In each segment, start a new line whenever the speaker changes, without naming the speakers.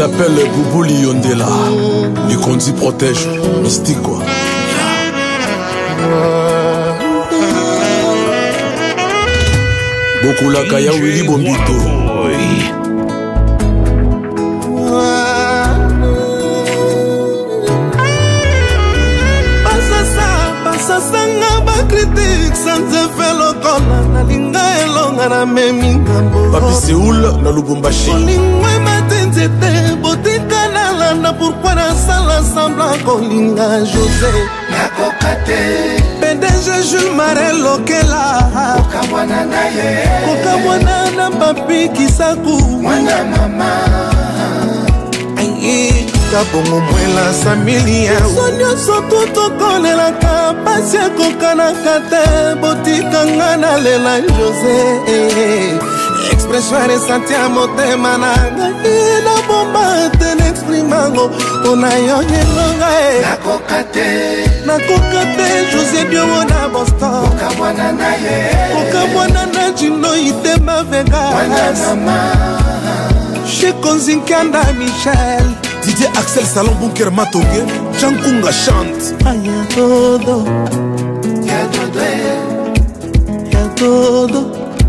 s'appelle Boubou Liondela. Mikondi protège. Mystique quoi. Beaucoup la kaya Willy Bombito.
Sanga ba critique sans effet local na linga elonga na memingambo
Papi Séoul na Lubumbashi
Lingwe matenzete botika na landa pourquoi na sala semblant kolinga José
Nakokate
PDG Jules Marel Lokela
Kokamwana na ye
Kokamwana na papi Kisaku
Mwana mama
Kabongo mwela Samilia Sonyo soto tokolela kapasi ya kokana kate Botika ngana lela José Expression resenti ya motema na ina bomba te n'exprimango Ona yonyelonga Nakokate José Biomo na Boston
Kokamwana na ye
Kokamwana na Jino Itema Vega
Mwana mama
Shekonzinkanda Michel
DJ Axel Salon Bunker Matogue Jankunga chante
Aya todo
Ya todo
Ya todo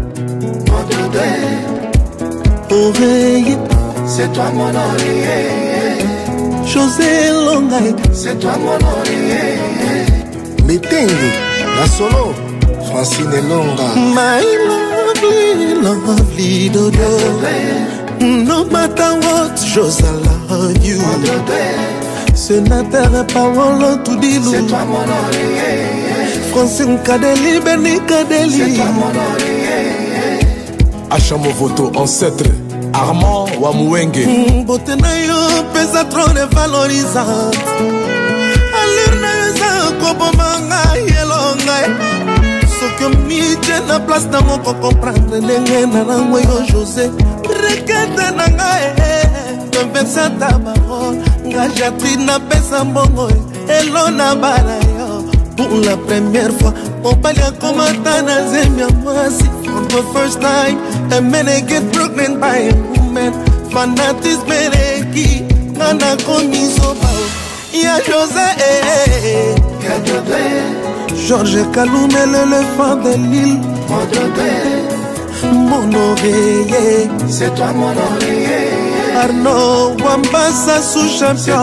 Oreille
C'est toi mon oreiller
José Longaï
C'est toi mon oreiller
Metengue La solo Francine Longa
My lovely dodo No matter what, José love you Sénateur Paolo Toudilou
C'est toi mon oreiller
Francine Kadeli, Benny Kadeli
C'est toi mon oreiller
Achamovoto ancêtre Armand Wamouenge
Beauté na yo pesa trop dévalorisante Allure na yo eza kobomanga yelonga Soki mije na place na moko comprendre ndenge na nango yo José Rekete na ngai Conversa ta parole Nga Jacqueline na pesa mbongo Elo na bana yo Pour la première fois Mobali akomata na zemia mwasi For the first time a man get pregnant by a woman Fanatisme mereki Nana komiso bao Ya José
Ya José
Georges Kaloum l'éléphant de l'île
Mon José
Mon oreiller
C'est toi mon oreiller
Arnaud Wambassa sous-champion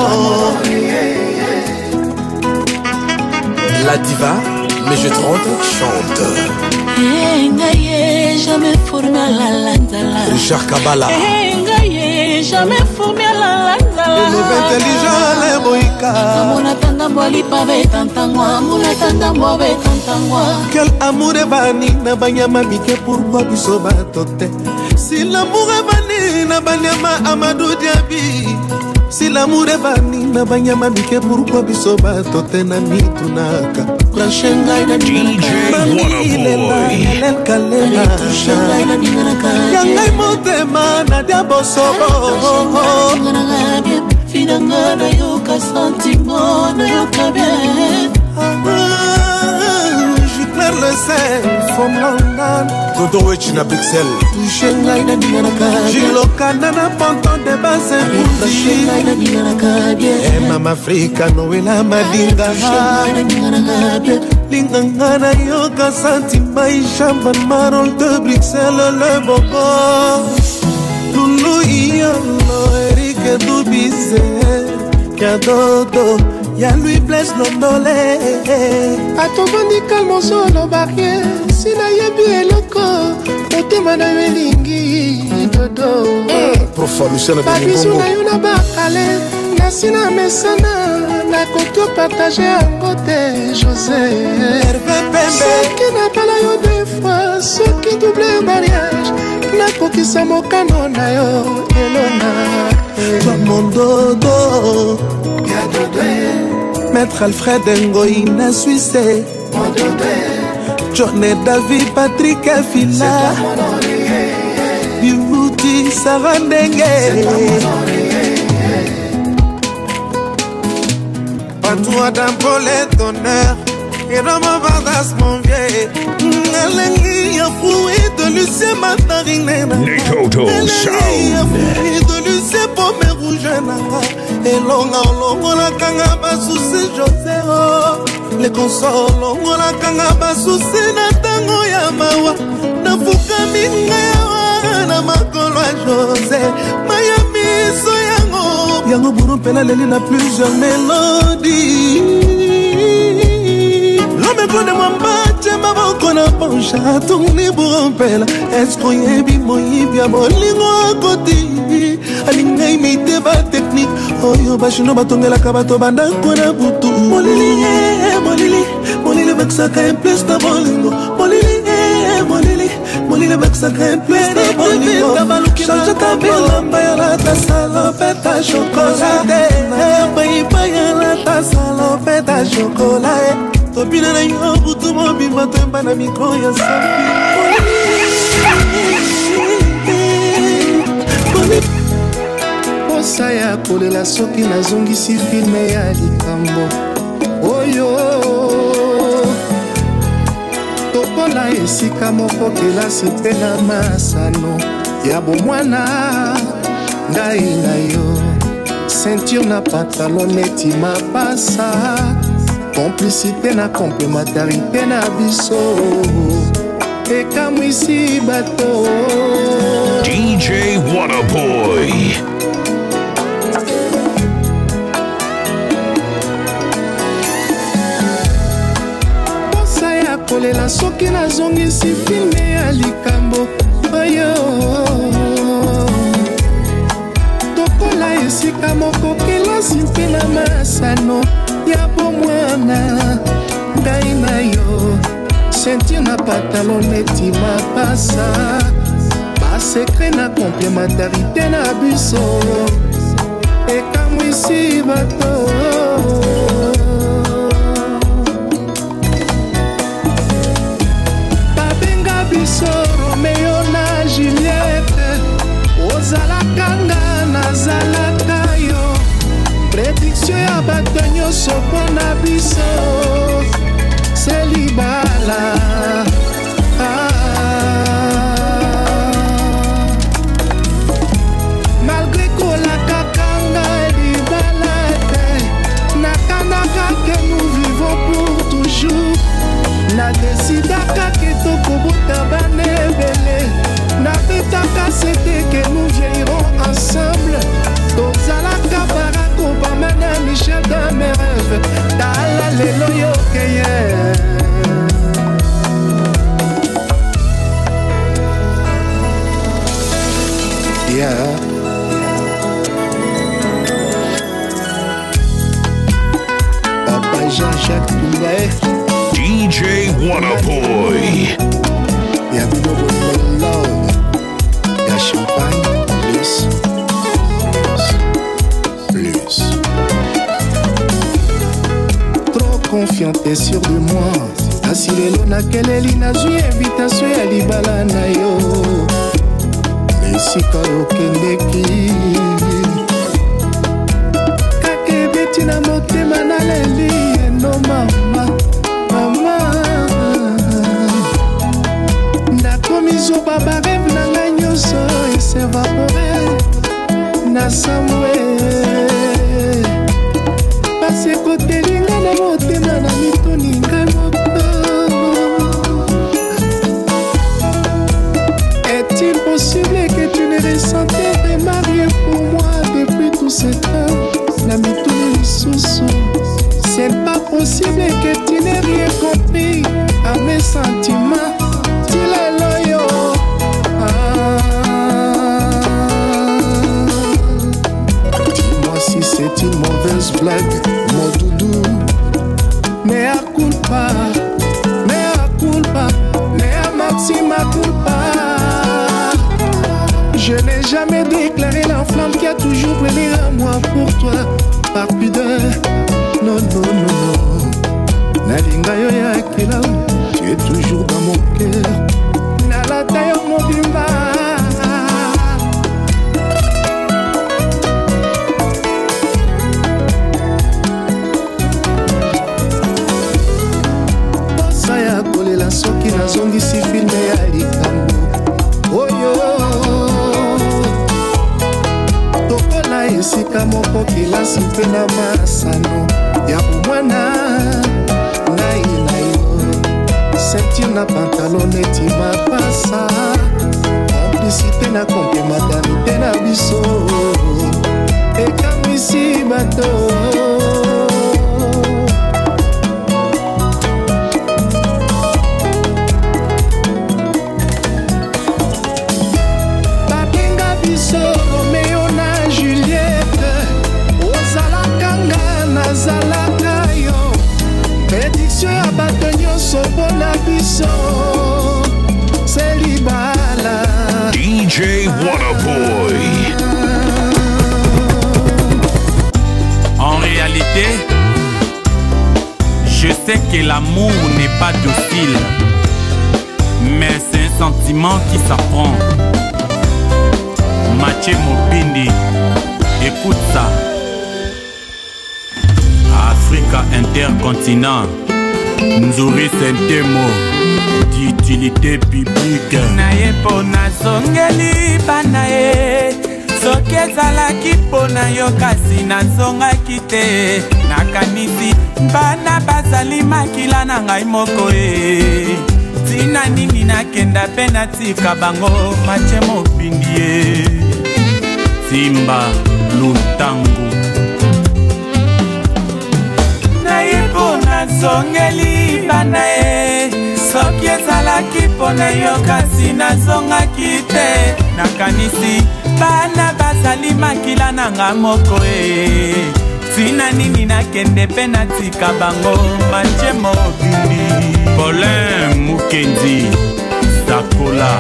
La diva mais je trente chante
Ngaye jamais formé la lanzala
Richard Kabala
Ngaye jamais formé la lanzala
Le intelligent le boika
Mona tanda mwali pave tantangwa Mona tanda mwabe tantangwa
Quel amour est bani na banyama mike pourquoi biso batote Si l'amour est bani na banyama Amadou Diaby Si l'amour est bani na banyama mike pourquoi biso batote na mitunaka Krashenga ina
DJ Wonderboy
Yangai motema na diabosobo
Finanga na yoka sentiment na yoka bien
J'éclaire le sel from London
Dodo Wechina Pixel
Touchenga ina dinganaka Jilokana na ponton de base Bouti Mama Afrika Noela Madinga Lingangana yoka sentima Ishamba marol de Bruxelles le bobo Loulou Yolo Eric Doubize Yadodo Ya lui blesse l'ondolé
Atobandi kalmo solo barrière Sina yebi eloko Motema na yo elingi Dodo
Profa Luciana
Babisu na yo na bakale Nasina mesana Na koto partage yango te José Soki na bala yo deux fois Soki double mariage Nakokisa mokano na yo Elona
Toi mon dodo
Ya Dodo
Maître Alfred Ngoïna Suisse
Mon Dodo
John et David Patrick Fila
C'est toi mon oreiller
Beauty Sarah Ndenge
C'est toi mon oreiller
Toi d'un Paulette d'honneur et dans ma bardasse mon vieil Nalengi ya fruit de Lucien Matarine
Netoto Sound
de Lucien Pomme Rouge nanga elonga olongolaka nga basusi Joseo le console olongolaka nga basusi na ntango ya mawa nafukami ngawa na makolo ya José maya miso yango buru mpela leli na plusieurs mélodies l'homme kone mwambache maboko na poncha tourni buru mpela esko yebi moyibi ya bolingo akoti alinga imite ba technique oyo bashino batongelaka bato bandako na butu molili bakisaka plus na bolingo molili bakisaka plus na bolingo change ta bilamba ya lata salopeta chocolate baiba ya lata salopeta chocolate topina na yo butu mobimba toyemba na mikro ya sapi
posa ya kolela soki nazongisi filme ya likambo oyo tokola esika moko kelasi mpe na masano ya bomwana ngai na yo ceinture na pantalon neti mapasa complicité na complémentarité na biso ekamwisi bato
DJ Wanaboy.
kolela soki nazongisi filme ya likambo oyo tokola esika moko kelasi mpe na masano ya bomwana ngai na yo ceinture na pantalon neti mapasa basekre na complémentarité na biso ekamwisi bato Romeo na Juliette ozalaka nga nazalaka yo prédiction ya bato nyonso mpo na biso selibala malgré kolakaka nga libala te nakanaka ke nous vivons pour toujours nadesidaka ke tokobota bana ebele nabetaka sete ke nous vieillirons ensemble tozalaka Barack Obama na Michel dans mes rêves tala lelo yokeye yeah. Papa Jean-Jacques Toubaé
DJ Wanaboy.
Y'a beaucoup love. Y'a champagne, plus. Trop confiante et sûr de moi. Asilelo na keleli nazwi invitation ya libala na yo. Esika okendeki. Kakebeti na motema na leli eno mama. Nakomizoba barêve na ngai nyonso esevapore na samwe pasi ekotelinga na motema na mitoni ngai moto. Est-il possible que tu ne ressentais vraiment rien pour moi depuis tout ce temps na mitoni lisusu? C'est pas possible que tu n'aies rien compris à mes sentiments. Dis-le loyo. Dis-moi si c'est une mauvaise blague, mon doudou. Mea culpa, mea maxima culpa. Je n'ai jamais déclaré la flamme qui a toujours brûlé à moi pour toi. Par pudeur, non. Nalinga yo ya kila, tu es toujours dans mon cœur. Nalata yo mobimba. Posa ya kolela soki nazongisi filme ya likambo oyo tokola esi esika moko kelasi mpe na masano ya bomwana ngai na yo ceinture na pantalon neti mapasa complicité na complémentarité na biso ekambisi bato babenga biso Romeo na Juliette ozalaka nga nazalaka yo prédiction ya bato nyonso mpona biso selibala
DJ Wanaboy.
En réalité, je sais que l'amour n'est pas docile, mais c'est un sentiment qui s'apprend. Mathieu Mopindi, écoute ça. Africa Intercontinent, Nzuri Sentemo, d'utilité publique. Naye pona zongeli banaye, soki ezalaki pona yo kasi nazongaki te. Nakanisi bana bazali makila na ngai moko e. Tina nini nakenda pe natika bango Mathieu Mopindi ye. Simba Lutangu naye pona zongeli banaye, soki ezalaki pona yo kasi nazongaki te. Nakanisi bana bazali makila na nga moko e. Tina nini nakende pe natika bango Mathieu Mopindi. Paulin Mukendi Zakola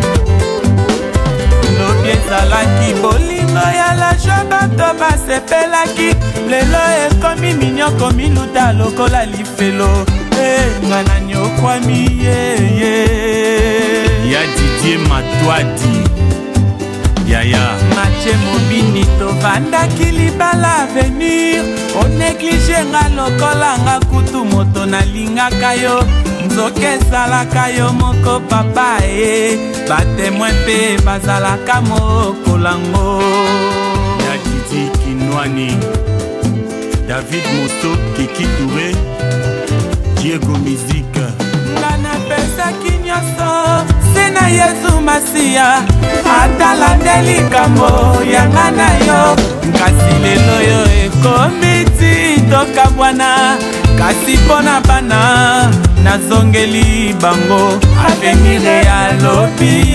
lobi ezalaki bolingo ya la joie bato basepelaki, lelo ekomi minyoko miluta lokola lifelo nga na nyokwami ya Didier Matwadi Yaya Mathieu Mopindi tovandaki libala avenir, onéglige nga lokola nga kutu moto nalingaka yo, nzoka ezalaka yo moko papa e, batemoin mpe bazalaka mokolango ya Didi Kinwani, David Moto, Kiki Touré, Diego Musique. Nga napesaki nyonso se na Yesu Masiya, atalandeli likambo yanga na yo, kasi lelo yo ekomi titoka bwana, kasi mpona bana nazongeli bango avenir ya lobi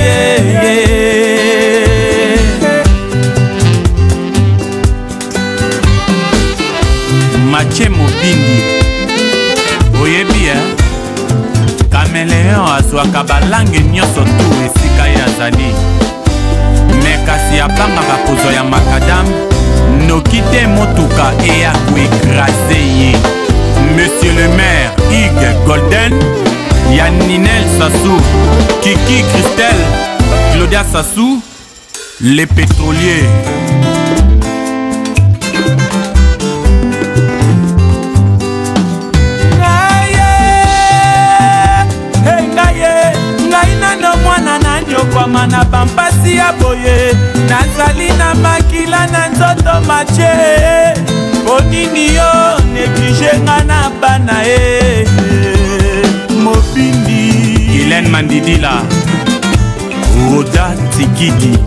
Mathieu Mopindi oyebi Caméléon azwaka balange nyonso tu esika ye azali, me kasi abangaka kozwa ya makadam noki te motuka eya koekraze ye. Monsieur le maire Hugues Golden, Yaninel Sassou, Kiki Christelle, Claudia Sassou, les pétroliers. Mana pampasi ya boye nazali na makila na nzoto Mathieu, ponini yo neglige nga na bana Mopindi. Hélène Mandidila, Roda Tikidi,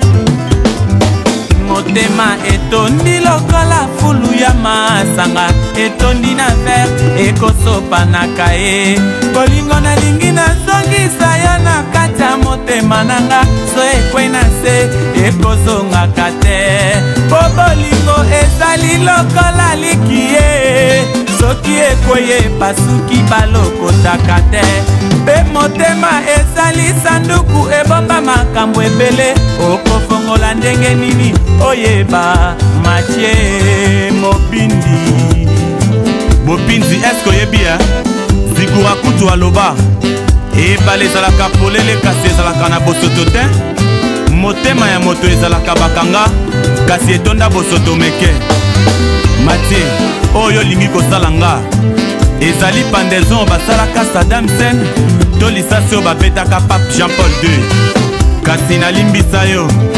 motema etondi lokola fulu ya masanga, etondi na ver ekosopanaka ye, bolingo nalingi nazongisa yo na kati ya motema nanga, so ekwe na se ekozongaka te, po bolingo ezali lokola likie, soki ekwe pasuki balokotaka te, pe motema ezali sanduku ebomba makambo ebele, okofongola ndenge nini oyeba Mathieu Mopindi. Bopinzi esko yebi zikura kutu aloba ebale ezalaka polele kasi ezalaka na bosoto te, motema ya moto ezalaka bakanga kasi etonda bosoto meke. Mathieu oyo lingi kosala nga ezali pandaison basalaka Saddam Hussein to lisasi oyo babetaka Pape Jean-Paul II, kasi nalimbisa yo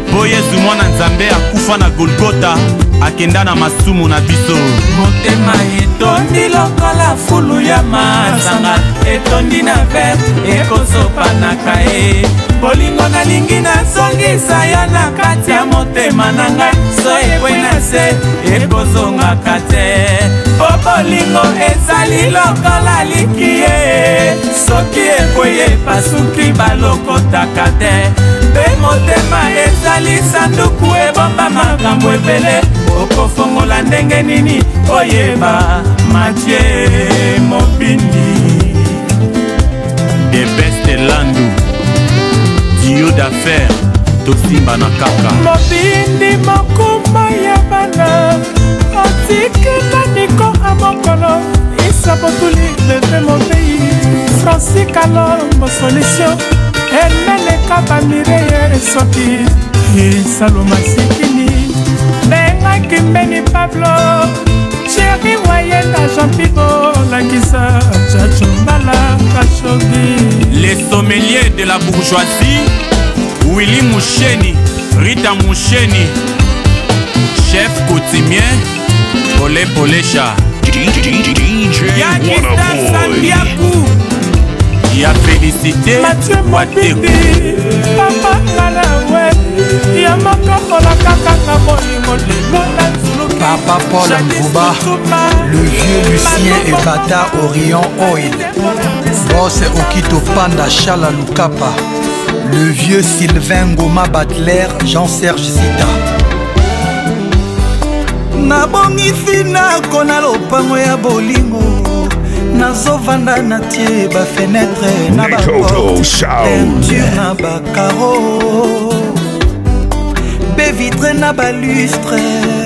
po Yesu mwana nzambe akufa na Golgota akenda na masumu na biso. Motema etondi lokola fulu ya masanga, etondi na ver ekosopanaka ye. Bolingo nalingi nazongisa yo na kati ya motema na ngai, so ekwe na se ekozongaka te. Po bolingo ezali lokola likie, soki ekwe epasuki balokotaka te. Pe motema ezali sanduku ebomba makambo ebele, okofongola ndenge nini oyeba. Mathieu Mobindi de beste landu dio d'affaires tosimba na kaka. Mobindi mokuma ya bana otikela niko amokolo isabotuli leve mobei Francis Kalombo solution eneleka bamireye esoki Saloma Sikini bengaki mbeni Pablo Chéri Wayenda Jean Pibo Lakisa Chachombala Kachogi. Les sommeliers de la bourgeoisie, Willy Moucheni, Rita Moucheni, chef coutumier, Polé Polécha, Yakista Sandiakou, Y'a félicité Wateko, Papa Lalawe, Yamakola Kaka Bolingo Lelo.
Papa Paul Mbouba, le vieux Lucien Ekata Orion Oil, Boss Okito Panda Chala Lukapa, le vieux Sylvain Goma Batler, Jean-Serge Zita.
Nabongisi na kona lopango ya bolingo, nazovanda na tie ba fenêtre na ba porte, peinture na ba carreau, be vitre na ba lustre.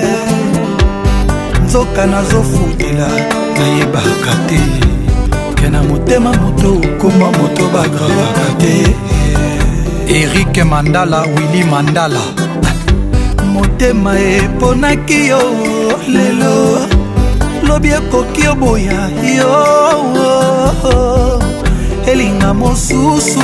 Nzoka nazofutela nayebaka te, kena motema moto okoma moto bagravaka te.
Eric Mandala, Willy Mandala,
motema eponaki yo lelo, lobi ekoki oboya yo, elinga mosusu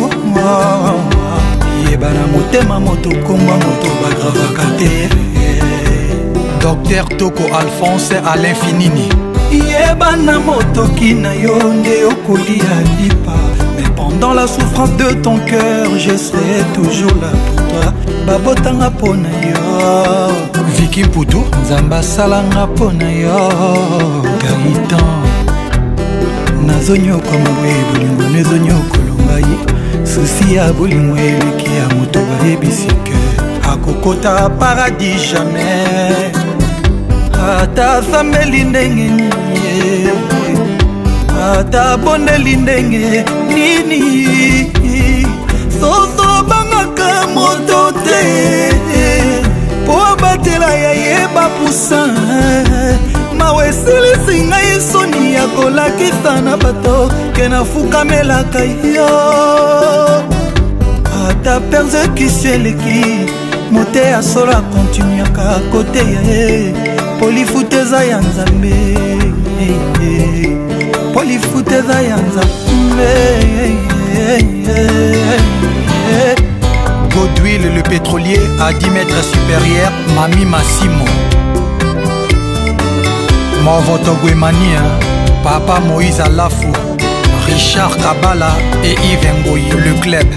yeba na motema moto okoma moto bagravaka te.
Docteur Toko Alphonse Alain Finini,
yebana motoki na yo nde okolia lipa, mais pendant la souffrance de ton cœur je serai toujours là pour toi. Babotanga pona yo
Vicky Mputu,
Nzamba salanga pona yo Gaïtan, nazonyoka mwe bolingo nezonyoka longai, susi ya bolingo eleki ya moto bayebisi ke akokota paradis jamais. Ata sambeli ndenge nini, ata bondeli ndenge nini, soso bangaka moto te, po abatela ya yeba pusa. Mawe silisi ngai soni ya kolakisa na bato ke nafukamelaka yo. Ata persécution eleki, mote ya solo akontinuaka kote ya ye. Polifuteza ya nzambe, polifuteza ya nzambe.
Godwill le pétrolier à 10 mètres supérieur, Mami Massimo, Movoto Guemania, Papa Moïse Alafou, Richard Kabala et Yves Ngoyi, le club.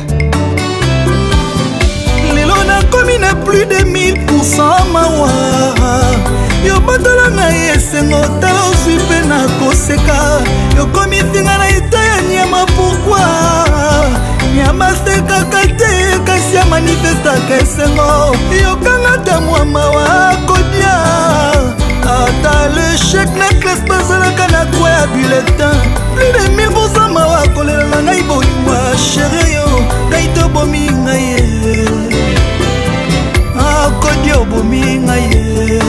Lelo na komi na plus de 1000% mawa, yo batala na esengo tala ozwi mpe na koseka, yo komi singa na ita ya nyama. Pourquoi nyama sekaka te kasi ya manifestaka esengo, yokanga ta mwa mawa kodia. Ata l'échec na classe bazalaka na kwa ya bulletin, plus de 1000% mawa kolela na ngai bolimwa. Chérie yo ngai tobomi ngai ye, akodi obomi ngai ye,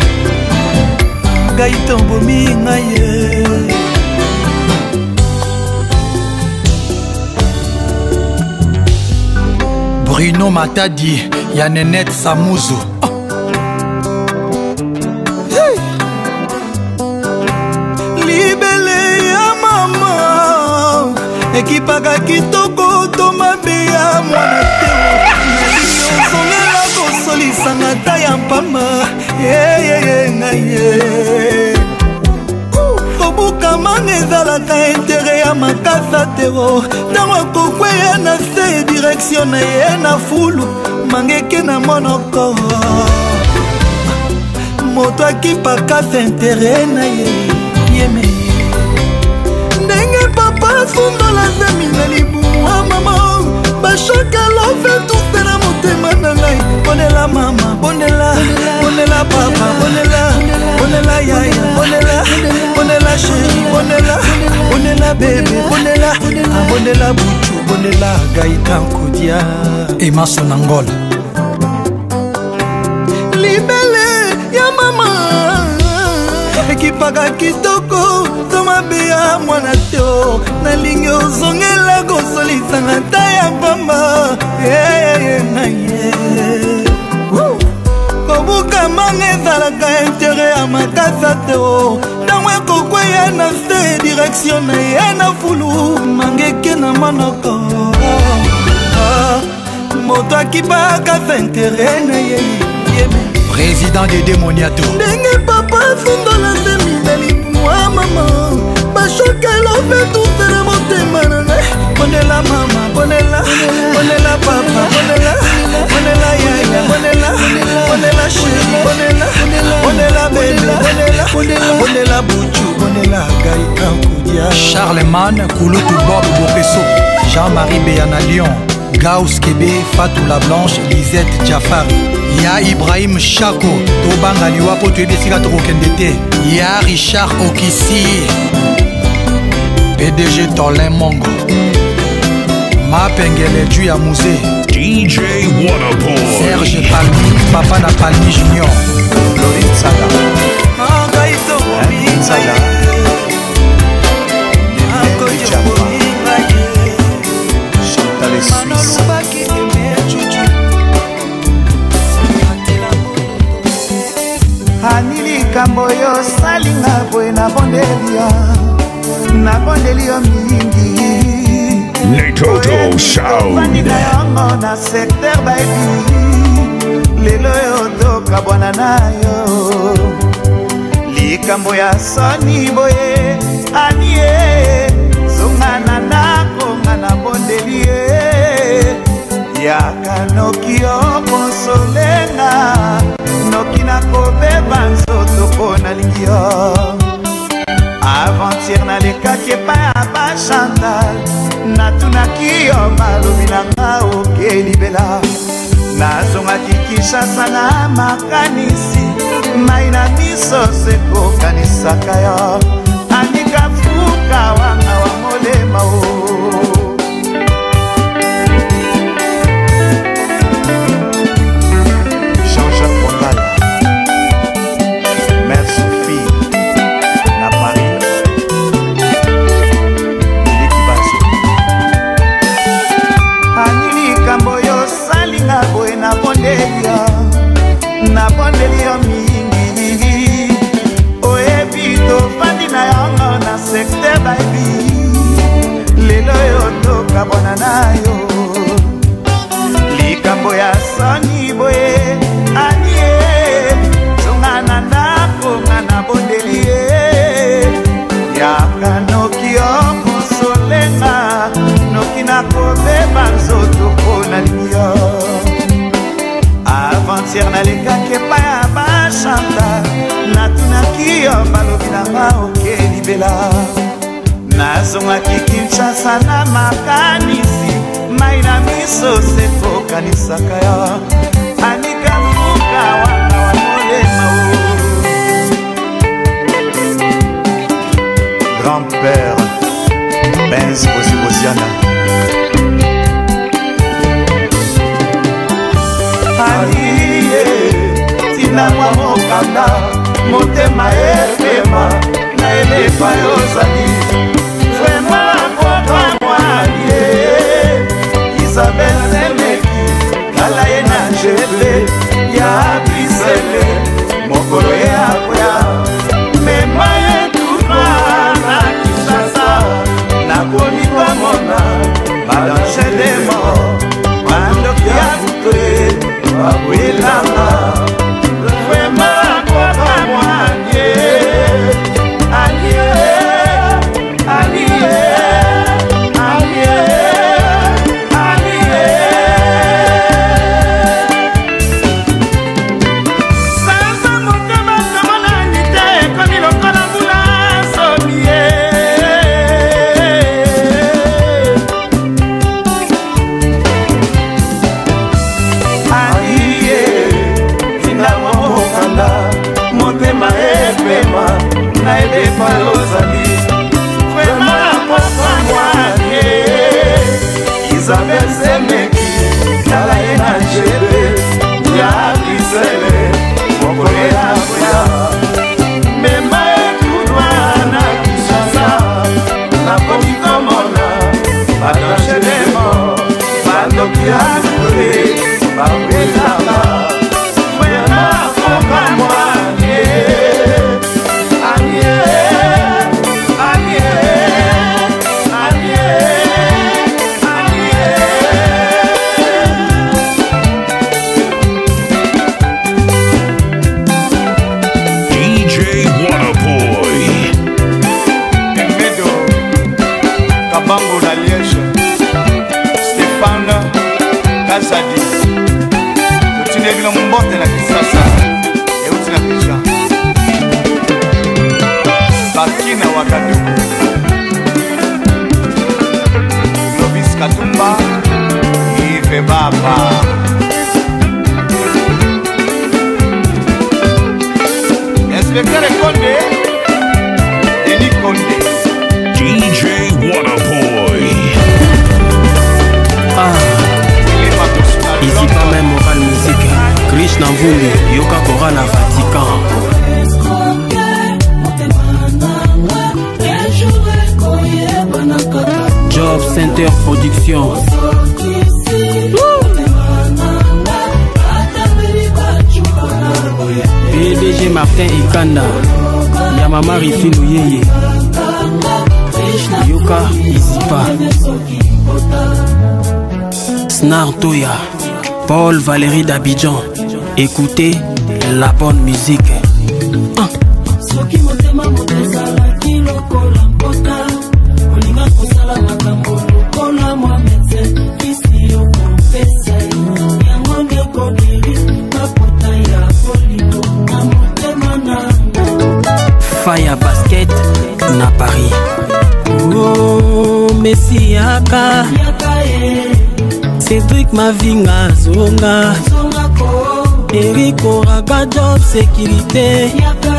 ngai tobomi ngai ye.
Bruno Matadi, Yanenette Samouzo.
Libele ya mama, ekipaka kitoko to mabe ya mwana te. makasa tero ntango akokweya na se direction na ye na fulu mangeke na monoko moto akipakasa intere na ye yeme ndenge papa sundola zemi na libumwa mama bashoka lofe tuse na motema na ngai bonela mama bonela bonela papa bonela yaya bonela sheri bonela bebe bonela buchu bonela gaitankodia
Emaso Nangola
libele ya mama ekipaka kitoko tomabe ya mwana teo nalingi ozongela kosolisanga ta ya pamba naye kobukamanga ezalaka intere ya makasa teo ntango ekokweya na se direction na ye na fulu mangeke na monoko moto akipakasa intere na ye
président de Demoniato
ndenge papa sundola zemi na libumwa mama bashokela mpe tuse na motema na ngai bonela mama bonela papa bonela yaya bonela sheri bonela bele bonela buchu bonela gaitankodia
Charlemagne Kouloutou Bob Bopesso Jean-Marie Béana Lyon Gauss Kébé Fatou La Blanche Lisette Jafari Ya Ibrahim Chako Tobanga Liwapo Tuebesika Torokendete Ya Richard Okisi PDG Tolin Mongo Mapengele Duya Musée
DJ Wanaboy
Serge Palmi Papa na Palmi Junior
Lorine Saga Saga Chantal Suisse
ani likambo yo salinga boye nabondeli yo mingi
Netoto Sound
na yango na secteur baibi lelo yo toka bwana na yo likambo ya soni boye ani ye zongana nakonga nabondeli ye yaka noki yo konsolenga noki nakobeba nzoto mpo nalingi yo aventure nalekaki epai ya bachantal natunaki yo malobi na nga okelibela nazongaki kinshasa na makanisi mai na miso sekokanisaka yo andika fuka wanga wa molema o nabondeli yo mingi oyebi tofandi na yango na secteur baibi lelo yo tokabwana na yo likambo ya soni boye anie zonga na ndako nga nabondeli ye yaka noki yo konsolenga noki nakobeba nzoto mpo nalingi yo aventure nalekaki epai ya bachanta natunaki yo balobi nanga okelibela nazongaki kinshasa na makanisi mai na miso sekokanisaka yo anika fuka wanga wa molema o grand-père Benz Bosiana aliye tina mwa mokanda motema efema na elefa yozali vrema kokwa mwalie Isabel Semeki kala ye na jebe ya bisele mokolo ye akwea mema ye tuma na kisasa nakoni komona balanche de mort bandoki ya butoye babwelanga vrema kokwa mwalie Jadi otineki na mbote na kisasa euti na pisha Bakina Wakaduku Globis Katumba Ife Baba Inspecteur Konde Denis Konde
DJ Wanaboy.
Ici pas même Moral Musique. Krishna Mvumbi, Yoka Koral à Vatican. Job Center Production. PDG Martin Ikanda. Yamama Rifinou Yeye. Yoka Isipa. Snar Toya. Paul Valérie d'Abidjan. Écoutez la bonne musique. Faya basket na Paris. Oh, Messi Yaka Cédric Mavinga Zonga Eric Oraga Job Sécurité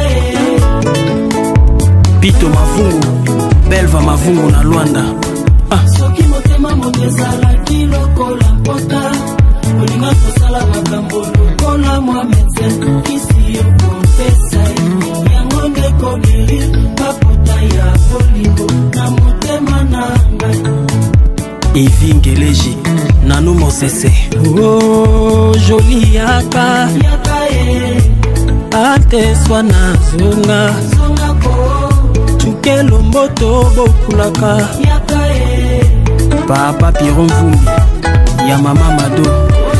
Pito Mavungu Belva Mavungu na Luanda.
Soki motema motezala kiloko la mpota olinga kosala makambo lokola mwa médecin kisi yokopesa yango nde koguérir mapota ya bolingo na motema na ngai.
Ivi Ngeleji Nanou Mosese. Oh, joli Yaka Ate Swana Zonga Chuke Lomboto Bokulaka Papa Piron Vumbi Ya Mama Mado.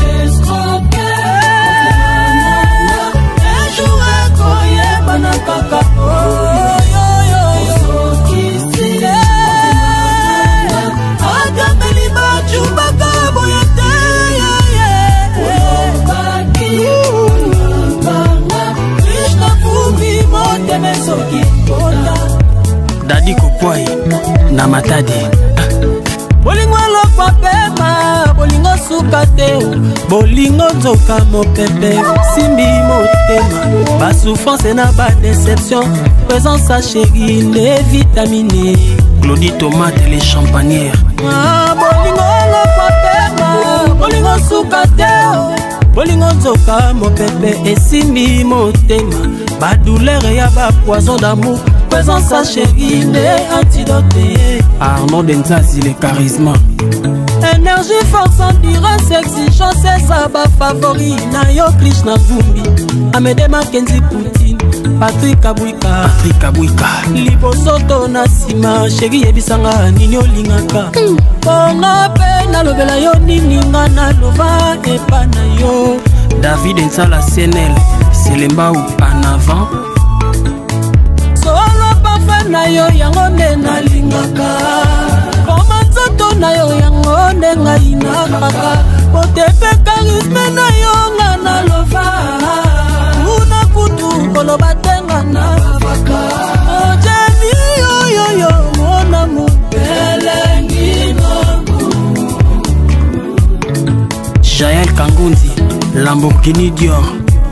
Dadi Kokwai na Matadi.
Bolingo lokwa pema, bolingo sukate, bolingo zoka mopepe, simbi motema, ba souffrance na ba déception, présence à chérie, les vitamines.
Claudie Tomate les champagnères.
Bolingo lokwa pema, bolingo sukate, bolingo zoka mopepe, esimbi motema, ba douleur ya ba poison d'amour. Présence à chérie, les antidotés.
Arnaud Denzazi, les charismes.
Énergie, force, endurance, exigence, c'est ça, ba favori. Nayo Krishna Vumbi, Amede Mackenzie Poutine, Patrick Abouika. Libosoto na sima, chérie ebisanga nini olingaka. Ponga pe na lobela yo nini nga na lova epa na yo.
David Nsala CNL, Selemba ou en avant.
Na yo yango nde nalingaka koma nzoto na yo yango nde ngai nakaka potepe charisme na yo nga nalova una kutu koloba tenga na bafaka ojeni yoyoyo mona mupelengi nobu.
Jaël Kangunzi Lamborghini Dior.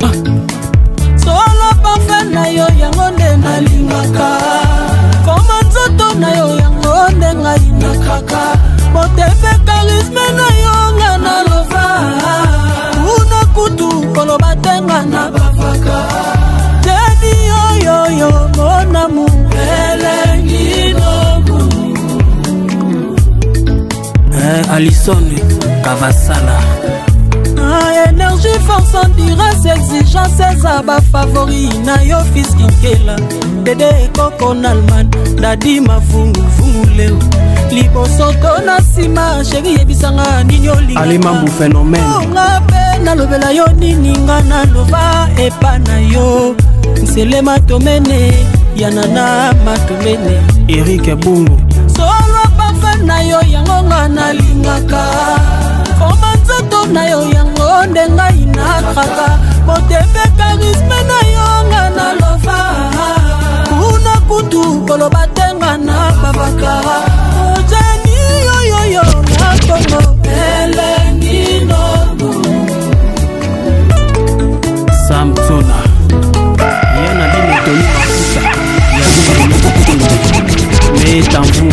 Solo parfait na yo yango nde nalingaka koma nzoto na yo yango nde ngai nakaka motepe charisme na yo nga nalova una kutu koloba tenga na bafaka tedi yoyoyo monamu elengi nobu.
Alison Kavasala.
Énergie, force, endurance, exigence, c'est ça, ba favori. Na yo fils Kinkela, Dede Koko Nalman, Dadi Mafungu, Funguleo. Libosoto na sima, chérie ebisanga nini olinga.
Alimambu phénomène.
Nga pe na lobela yo nini nga na lova epa na yo. Nsele matomene, yanana matomene.
Eric Bungu.
Solo parfait na yo yango nga na lingaka. Koma nzoto na
traka motepe karisme na yonga na lova kuna kutu koloba tenga na babaka ojani yoyoyo na kongo elengi nobu
Samsona yana dini toni mafuta ya mais tamvu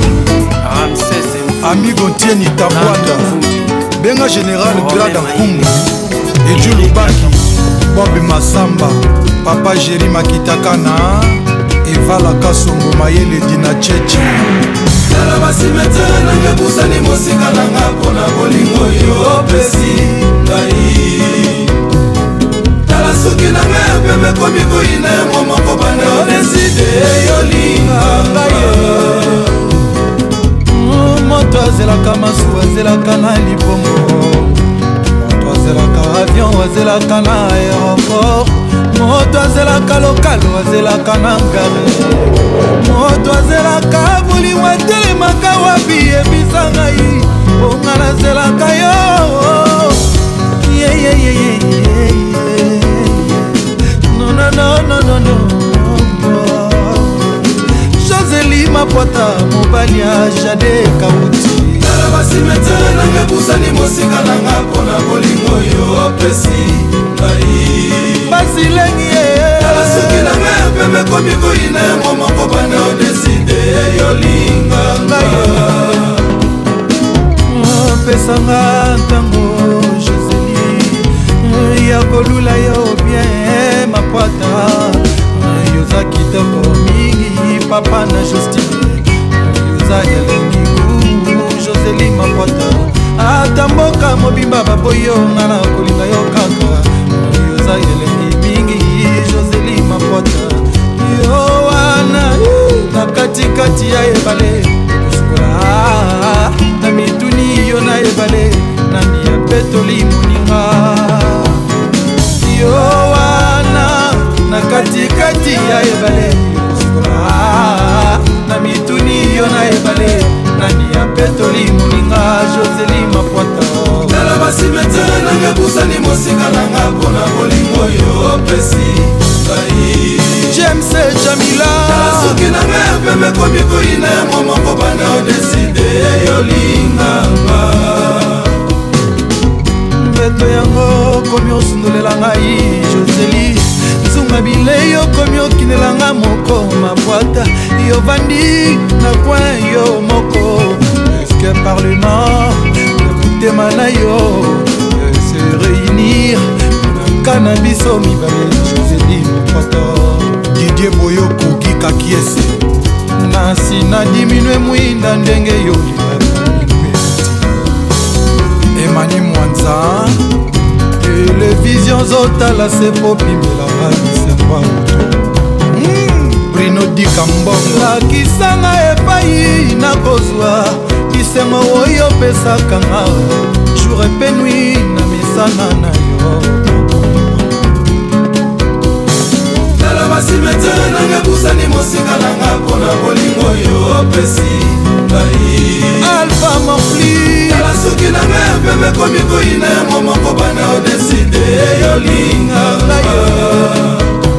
Amigo Tieni Tabwanda Benga Général Grada Kungu Eju Lubaki Bob Masamba Papa Jerry Makitakana Evala Kasongo Mayele Dina Chechi
Tala basimete nange busani mosika nanga pona bolingo yo pesi ngai Tala soki nange peme komiko ine momoko bande odeside yolinga ngai
Moto azelaka masu azelaka na libongo Moto azelaka avion azelaka na aéroport Moto azelaka lokalo azelaka na ngare Moto azelaka bolingo atelemaka wapi yebisa ngai Bonga nazelaka yo No no no no no no Joseli Mapota mobali ya Jade Kauti
Tala basimete nange busani mosika nanga pona bolingo yo pesi ngai
Basilengi
Tala soki nange peme komiko ine momoko bande odeside yolinga ngai
Pesanga ntango Joseli ya kolula yo bien Mapota yoza kitoko mingi papa na Justine yoza elengi ku Joseli Mapota ata mboka mobimba baboyo nga na kolinga yo kaka yoza elengi mingi Joseli Mapota yo wana na katikati ya ebale kosukola na mituni yo na ebale nani ya petoli moninga yo wana na katikati ya ebale na mituni yo na ebale nani ya petoli moninga Joseli Mapota
Tala basimete nange busani mosika nanga pona bolingo yo pesi ngai
James Jamila
Tala soki nange peme komiko ine momoko bande odeside yolinga
mbeto yango komi osundolela ngai Joseli nzunga bileyo komi okinelanga moko Mapota yo vandi na coin yo moko eske parlement motema na yo se réunir na kanabiso mibale Joseli Mapota
Didier Boyoko Kika Kiese
nasi na diminue mwinda ndenge yo
Emani Mwanza
Télévision zotala se popimela bisemba
Bruno Dikambongo
lakisanga epai nakozwa kisengo oyo pesaka nga jour epenui na misana na yo
Tala basimete nange busani mosika nanga pona bolingo yo pesi ngai
Alpha Morfli
Tala soki nange peme komiko ine momoko bande odeside yolinga ngai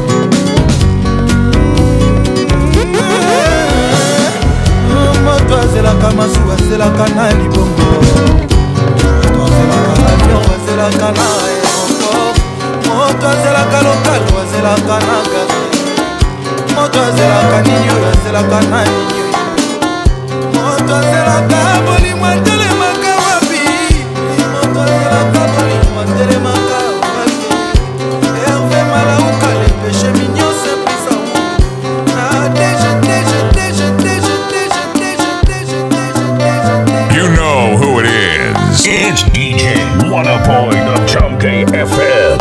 moto azelaka masu azelaka na libongo moto azelaka avion azelaka na aéroport moto azelaka lokalo azelaka na gare moto azelaka nini oyo azelaka na nini moto azelaka bolingo atelemaka wapi moto azelaka bolingo atelemaka wapi Hervé Malauka le péché mignon c'est plus ça
You know who it is. It's DJ Wanaboy of Chunky FM.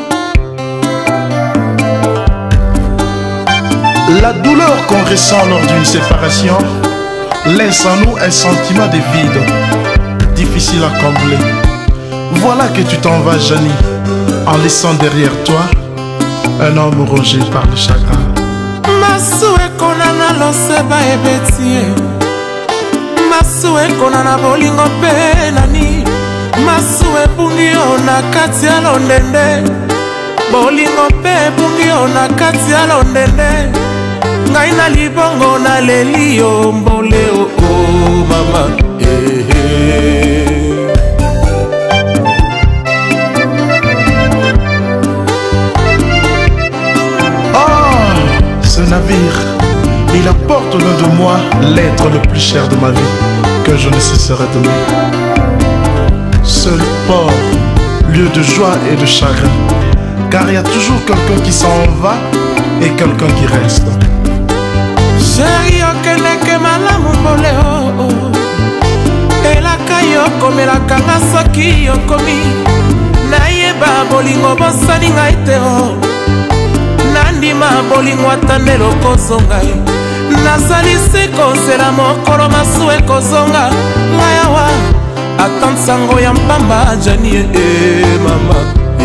La douleur qu'on ressent lors d'une séparation laisse en nous un sentiment de vide, difficile à combler. Voilà que tu t'en vas, Janie, en laissant derrière toi un homme rongé par le chagrin.
Masu ekonana loseba ebetie Masu ekonana bolingo pe nani Masu epungi
yo na kati ya londende, bolingo mpe ebungi yo na kati ya londende. Ngai na libongo na leli yo mbole o mama.
Ce navire, il apporte au nom de moi l'être le plus cher de ma vie, que je ne cesserai d'aimer. Seul port, lieu de joie et de chagrin, car il y a toujours quelqu'un qui s'en va et quelqu'un qui reste.
Chéri okeneke malamu mbole elaka yokomelaka nga soki yokomi nayeba bolingo bosani ngai te nandima bolingo ata nde lokozonga nazalisi kozela mokolo masu ekozonga ngai awa ata nsango ya mpamba jani mama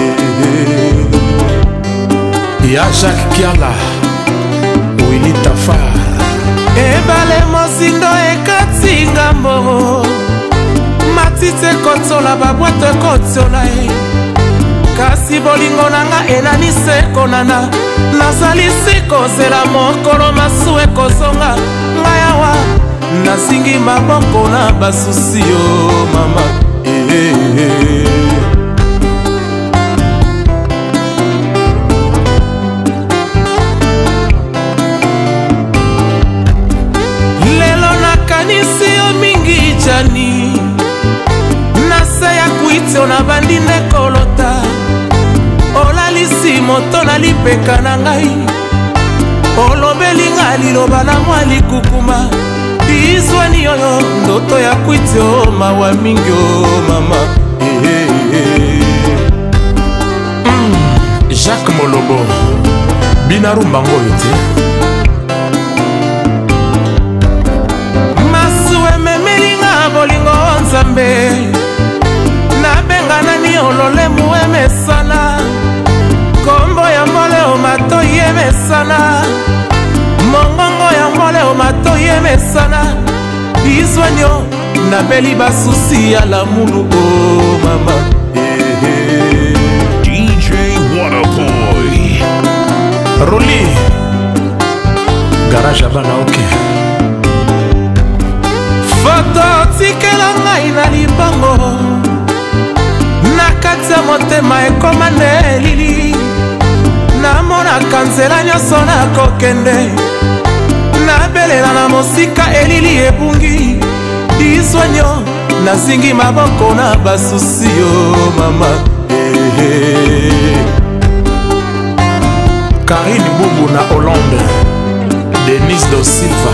ya Jacques Kiala Willy Tafar ebale mosindo ekati ngambo matite kotsola babwate kotsola kasi bolingo nanga enanise konana nazalisi kozela mokolo masu ekozonga ngai awa nazingi maboko na basusi yo mama lelo nakanisi yo mingi jani nase ya kuitio na bandi nekolota olalisi moto na lipeka na ngai olobelinga liloba na mwa likukuma izwani oyo ndoto ya kuitio mawa mingi o mama Jacques Molobo binarumbango oyo te masu ememelinga bolingo nzambe nabenga nani ololemu emesana kombo ya mbole o matoi emesana mongongo ya mbole o matoi emesana izwanyo nabeli basusi ya lamulu o mama
DJ Wanaboy
Roli garage abana oke foto tikela ngai na libango na kati ya motema ekoma nde elili namonaka nzela nyonso nakokende nabelela na mosika elili ebungi izwanyo nazingi maboko na basusi yo mama Karine Bumbu na Hollande Denise Do Silva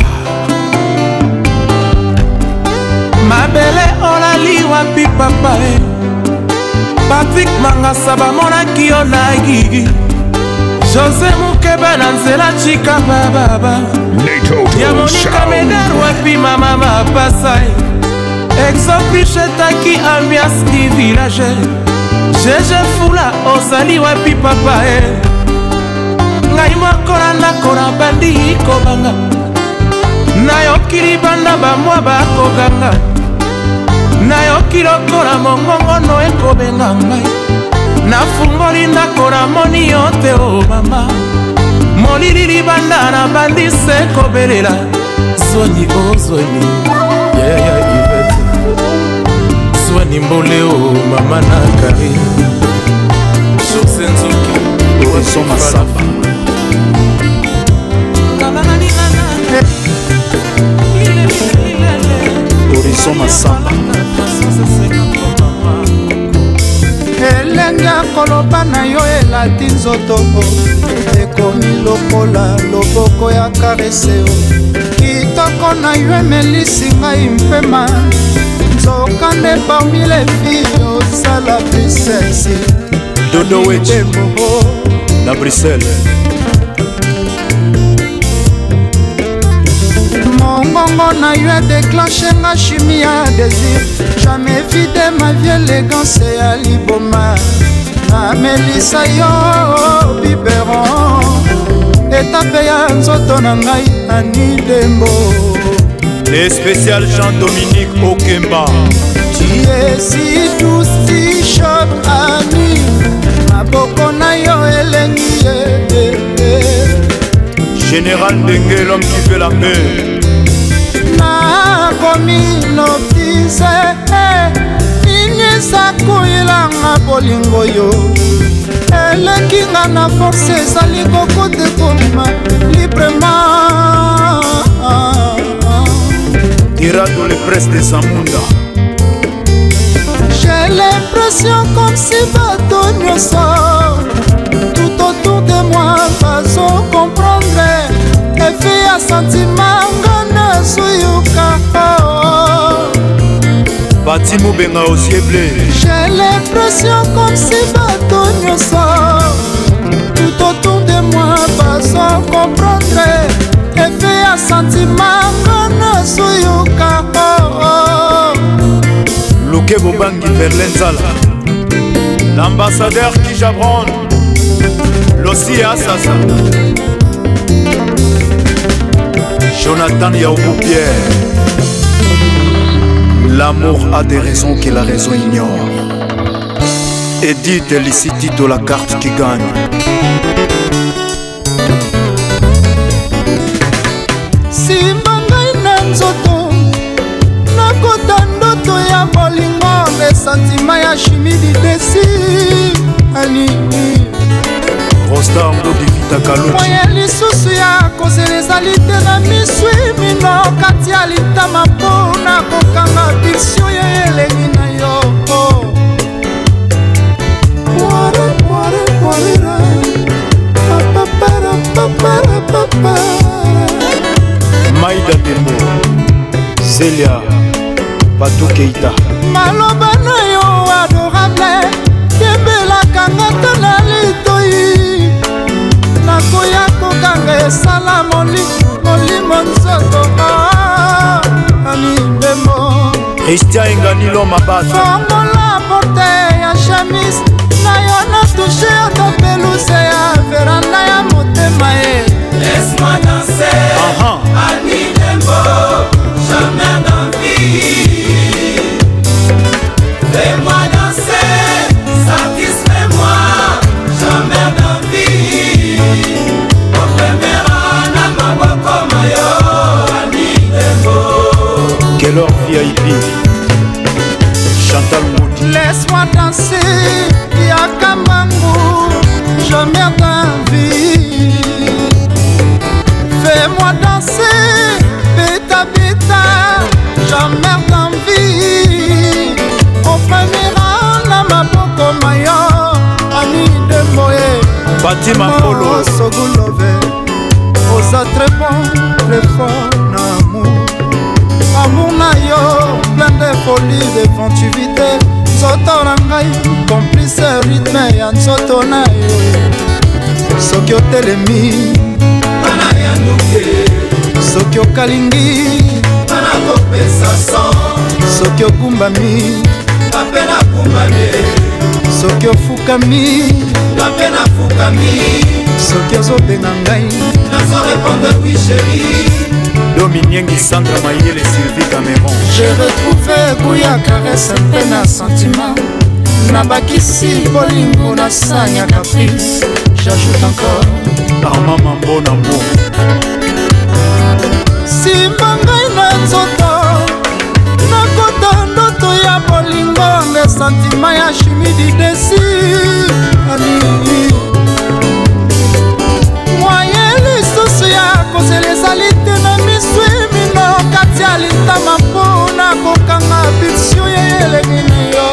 mabele olali wapi papa Patrick Mangasa bamonaki yo na gigi José Mukeba na nzela chika bababa ya Monika Meder wapi mama mapasa exemple chetaki ambiance di village Jeje Fula ozali wapi papa ngai mokola ndako na bandi kobanga nayoki libanda bamwa bakoganga nayoki lokola mongongono ekobenga ngai nafungoli ndako namoni yo te o mama molili libanda na bandi se kobelela zwani o zwani yaya Yvette zwani mbole o mama na kari Jose Nzuki
Horizon Masaba Horizon Masaba
elenge koloba na yo elati nzoto ekomi lokola loboko ya karese kitoko na yo emelisi ngai mpema nzoka nde parmi les filles osala plus sexy
Dodo Wedge na Bruxelles
mongongo na yo déclenché nga chimie ya désir jamais vide ma vie élégance ya liboma namelisa yo biberon etape ya nzoto na ngai ani dembo
les spécial Jean-Dominique Okemba
tu es si douce si chaude maboko na yo elengi
Général Dengue, l'homme qui fait la paix.
nakomi noptise inyesa koyelanga bolingo yo eleki nga na force ezali kokote koma librement
Tirado le presse de Samunda.
J'ai l'impression comme si bateau nyonso tout autour de moi bazo comprendre effet ya sentiment ngana suyuka
Bati Moubenga aussi est blé.
J'ai l'impression comme si bateau nyonso tout autour de moi bazo comprendre effet ya sentiment ngana suyuka
Loke Bobangi Berlin Zala. L'ambassadeur qui Jabron. Lossi Assasa. Jonathan Yaoubou Pierre. L'amour a des raisons que la raison ignore. Edith Licitito, la carte qui gagne.
Simbangai na nzoto nakota ndoto ya bolingo esantima ya chimie didesi alini
Rostar Mbodi Vita Kaluchi.
moye lisusu ya kozela ezali te na miswi mino kati ya litama mpona kokanga bilsio ya elengi na yo
Maïda Dembo, Célia, Batou Keita.
maloba na yo adorable tembelaka nga te na litoi nakoya kokanga esala molimo nzoto anibemo
Christian Enganilo Mabata.
fongola porte ya chemise na yo na touche ata peluse ya veranda ya motema ye
Laisse-moi danser, Annie Dembo, jamais d'envie. Fais-moi danser, satisfais-moi, jamais d'envie. Au premier rang, na maboko mayo, Annie Dembo.
Quelle heure VIP. Chantal Moudi.
Laisse-moi danser, Yakamangu, jamais d'envie. Fais-moi danser, beta beta, jamais d'envie. Au premier rang, na maboko mayo, Annie Dembo.
Fatima Polo.
Sogulove, osa très bon, très fort, amour. Amour na yo, plein de folie, d'éventivité. Nzoto na ngai, complice rythme ya nzoto na yo. Soki otelemi,
Bana yanduke,
soki okalingi,
bana kopesa son,
soki okumbami,
bape na kumbane,
soki ofukami,
bape na fukami.
soki ozobenga ngai,
nazo répondre oui chérie.
Dominiengi Sandra Mayele Sylvie Cameron.
j'ai retrouvé goût ya caresse mpe na sentiment nabakisi bolingo na sanya caprice j'ajoute encore
Armand Mambo Nambo.
simba ngai na nzoto nakota ndoto ya bolingo nde sentima ya chimie didesi anini moye lisusu ya kozela ezali te na miswi mino kati ya litama mpona kokanga bilsio ya elengi na yo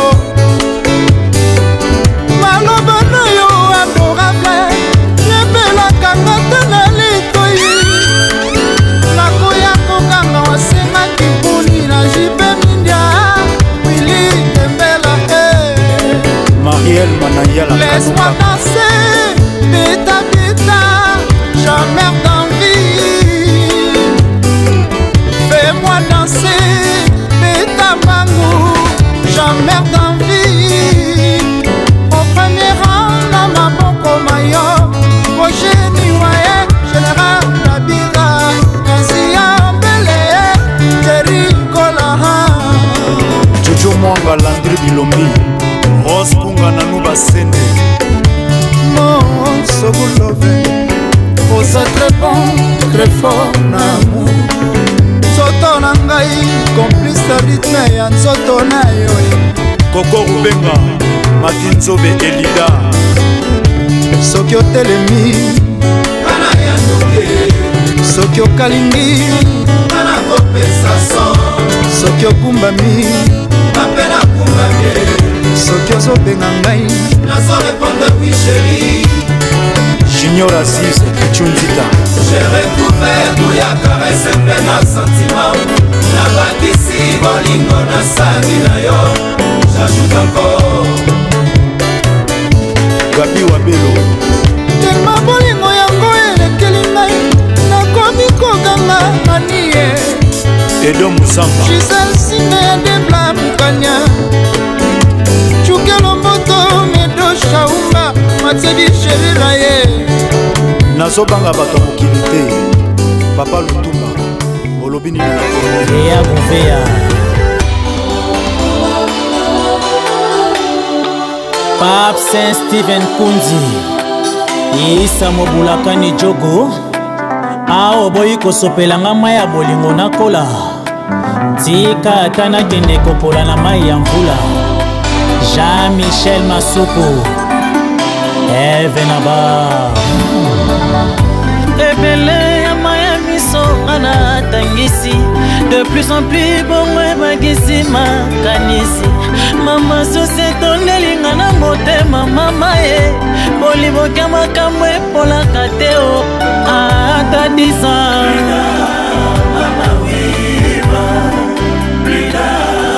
maloba na yo adorable yebelaka nga te na litoi nakoya kokanga wasengaki mpuni na jipe mindia wili tembela
Marielle Manayala.
laisse-moi danser beta beta jamais d'envie fais-moi danser beta mango jamais d'envie au premier rang na maboko mayo Roger Waye général Kabila Nazia Mbele Jerry Kolaha
Jojo Mwanga Landry Bilombi Rose Kunga Nanou Basende
Sogulove, oza très bon, très fort na amour. Nzoto na ngai, complice de rythme ya nzoto na yo.
Koko Rubenga, Matinzobe Elida.
Soki otelemi, kana ya ndoke. Soki okalingi, kana kopesa son. Soki okumbami, mapena kumbami. Soki ozobenga ngai, nazo répondre oui chérie.
Junior Aziz, Chunzita.
J'ai recouvert tout ya caresse plein de sentiments. Na bakisi bolingo na sali na yo. J'ajoute encore
Gabi Wabelo.
Tellement bolingo yango elekeli ngai. Nakomi koganga anie.
Edo Musamba.
Gisèle Sine Debla Mukanya. Chukelo moto medo shaumba. Matsebi chéri raye.
Nazobanga bato mokili te. Papa Lutumba olobini na
Eya Gouveya Pape Saint Stephen Kunzi Isa Mobulakani Jogo Ao boyi kosopelanga mai ya bolingo nakola Tika atana kende kopola na mai ya mvula Jean-Michel Masuku Eve Naba
Ebele ya maya miso ana tangisi. De plus en plus bongo ebagisi makanisi. Mama sose tonelinga na motema mama ye. Boliboka makambo epolaka te o ata 10 ans. Mama wiva Brida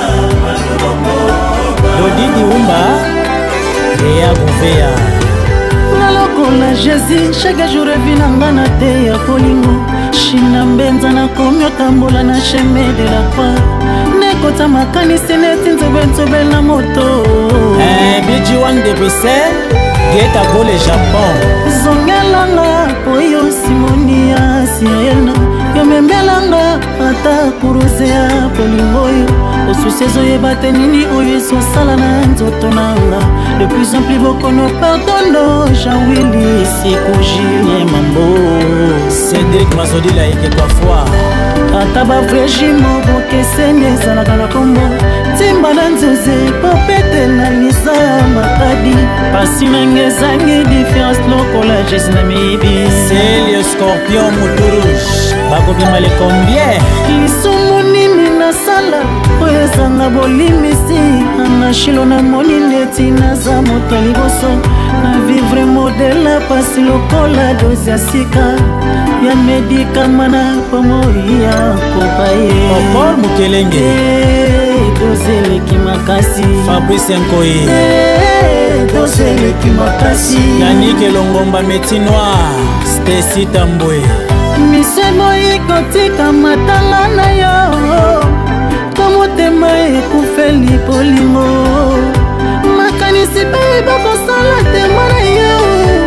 Dodidi Umba Eya Gouveya
Nalokola Jésus, chaque jour revinanga na te ya kolingo. Shina mbenza na komi otambola na chemin de la croix. Nekota makanisi neti nzobe na moto.
Bidji Wang de Bruxelles, Geta Gole Japon.
Zongelanga oyo Simonia Siena. Yomembelanga ata kuruze ya polingo yo. Osusezo yebate nini oyo esosala na nzoto nanga. De plus en plus bokono pardono. Jean-Willy Sikou Julien Mambo.
Cédric Mazodi la eke kwa fwa.
Ata ba vrejimo bokesene ezalaka na kombo. Timba na nzuze popete na lisa ya makadi. Pasi nanga ezangi différence lokola jesi na mibi.
C'est le scorpion Moutou-Rouge. Bakobima le combien?
Lisumu nini nasala oyo ezanga bolimisi. Anashilo na moni neti naza moto liboso. Na vivre modela pasi lokola dozi ya sika. Ya medikama na pomo ya kopaye.
Paul Mukelenge
dozi eleki makasi.
Fabrice Nkoye
dozi eleki makasi.
Yannick Longomba Métis Noir Stacy Tambwe
misemo ikotika matanga na yo. Komotema ekufeli polingo. Makanisi pe bakosala tema na yo.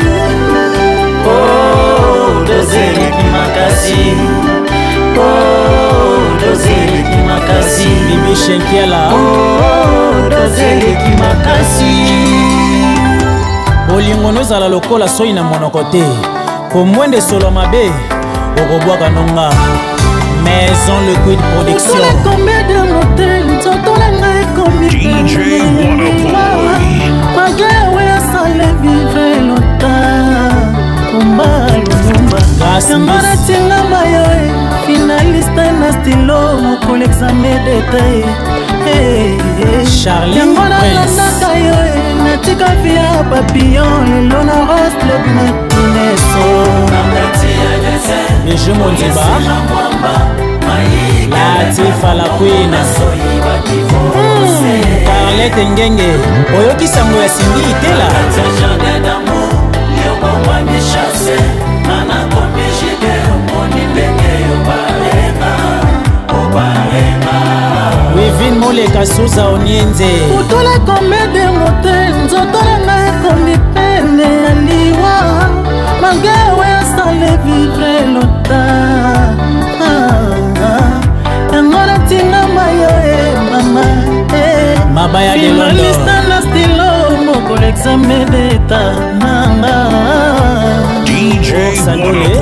Oh, dozeleki makasi. Oh, dozeleki makasi.
Bibi Shenkiela.
Oh, dozeleki makasi.
Bolingo nozala lokola soi na monoko te. Komwende solo mabe okobwaka nonga. Maison Liquid Production.
Combien de montagnes t'entends comme
DJ Wanaboy.
Malgré où ça les vivre longtemps.
Grâce
Yangona tinga mayo finaliste na stilo moko l'examen détail.
Charlie
Yangona naka yo natika via papillon elona rose le bineso.
Les jeux Mondiba Latifa la Queen Carlette Ngenge Oyoki sango ya Cindy Itela Wivin Moleka Souza Onienze
Utola komede mote nzotola na komi pene aliwa Mangewe sale vivre lota Yangona tinga mayo mama
Mabaya de London
Finalista na stilo moko l'examen d'etat nanga
Sandole.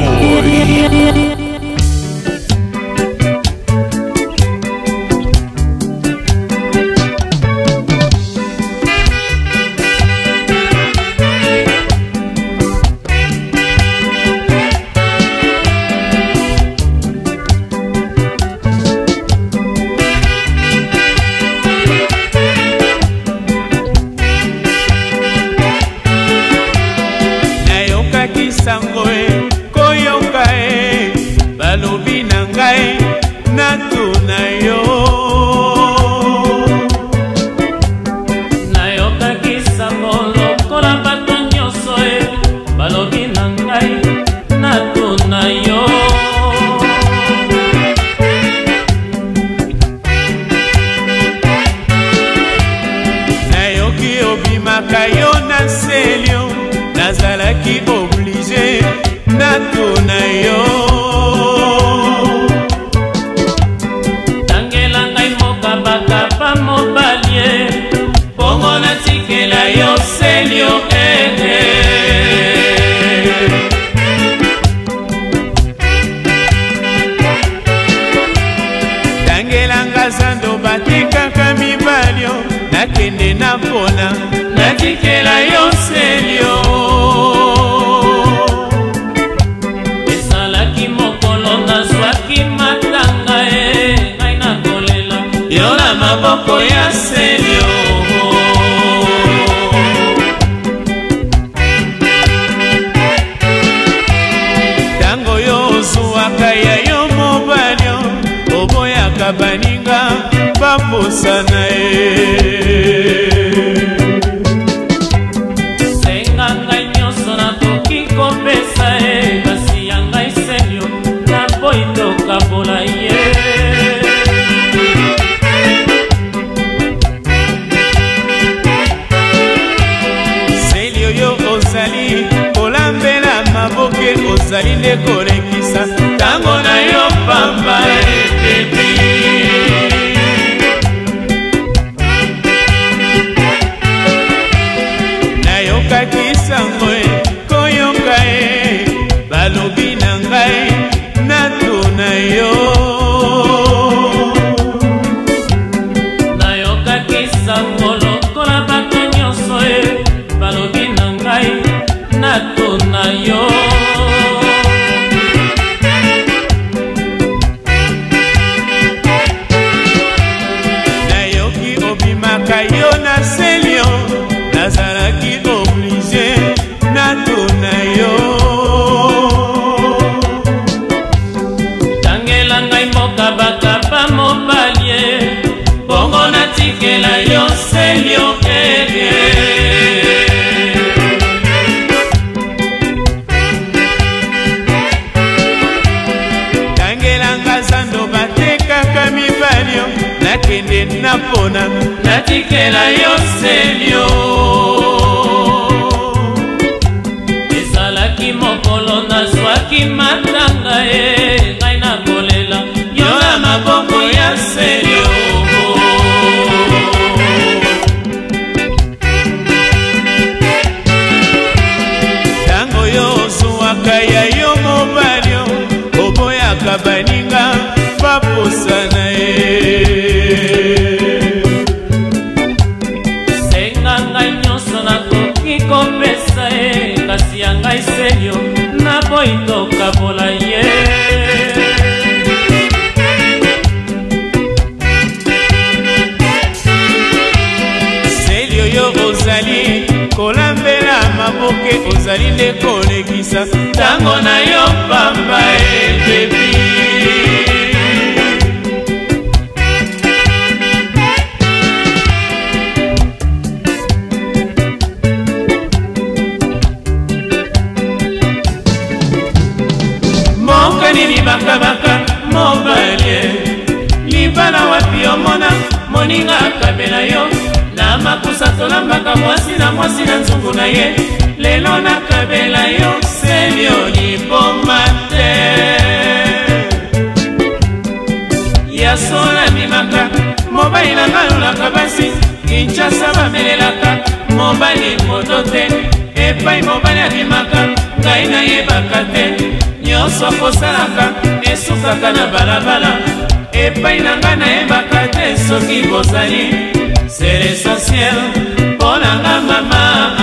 Kinshasa bamelelaka mobali moto te epai mobali abimaka ngai nayebaka te nyonso akosalaka esukaka na balabala epai na ngai nayebaka te soki bozali c'est l'essentiel mpo na nga mama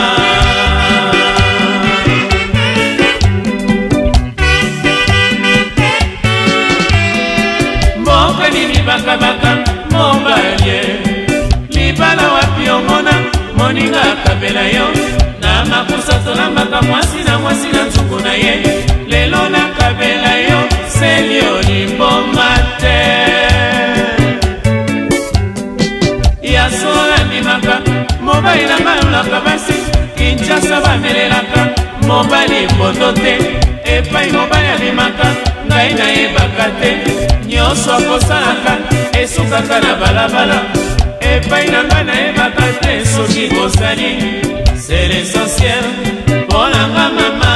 mboka nini bakabaka mobalie libala wapi omona moninga akabela yo na makusa tolambaka mwasi na nzungu na ye lelo nakabela yo selio limboma te yasola ndimaka mobali na balolaka basi kinshasa bamelelaka mobali mbondo te epai mobali abimaka ngai nayebaka te nyonso akosalaka esukaka na balabala epai na ngai nayebaka te soki kosali c'est l'essentiel mpo na nga mama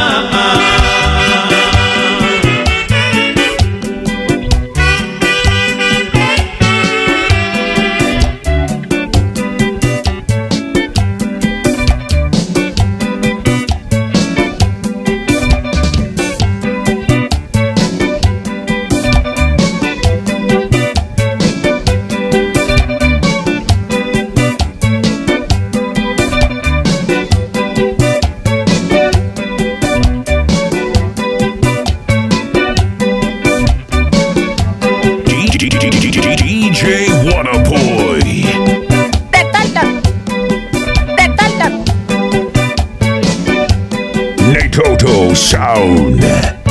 Toto Sound.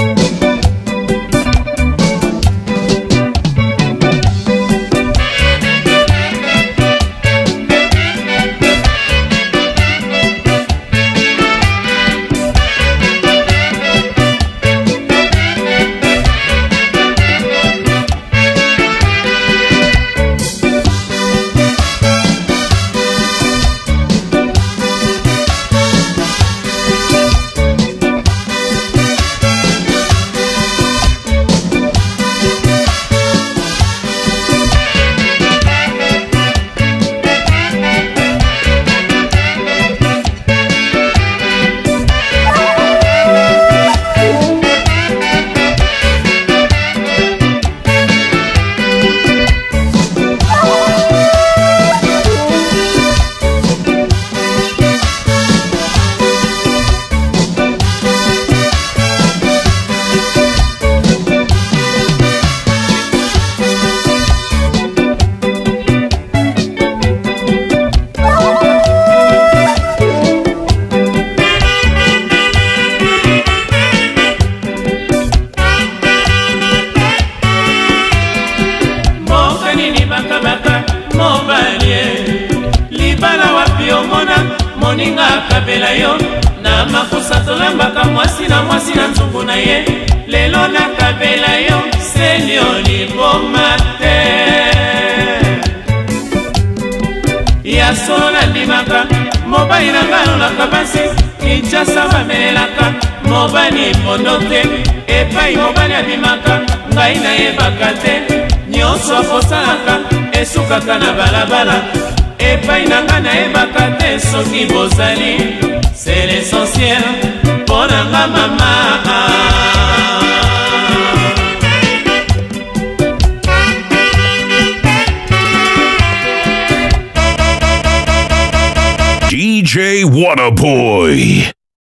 moninga akabela yo na makosa tolambaka mwasi na nzungu na ye lelo nakabela yo selio liboma te ya solo nandimaka mobali na nga alolaka basi kinshasa bamelelaka mobali pondo te epai mobali abimaka ngai nayebaka te nyonso akosalaka esukaka na balabala epai na nga nayebaka te soki bozali c'est l'essentiel mpo na nga mama
DJ Wanaboy.